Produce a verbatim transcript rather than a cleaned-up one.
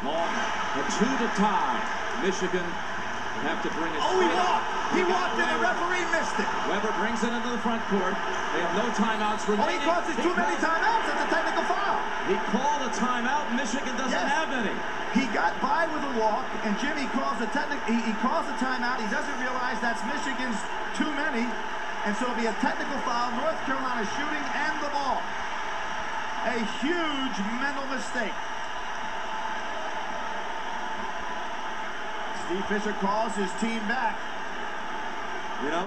Long, a two to tie. Michigan have to bring it. Oh, he walked. He walked and the referee missed it. Weber brings it into the front court. They have no timeouts remaining. Oh, he causes too many timeouts. That's a technical foul. He called a timeout. Michigan doesn't yes. have any. He got by with a walk, and Jimmy calls a technical. He, he calls a timeout. He doesn't realize that's Michigan's too many, and so it'll be a technical foul. North Carolina shooting and the ball. A huge mental mistake. Steve Fisher calls his team back. You know.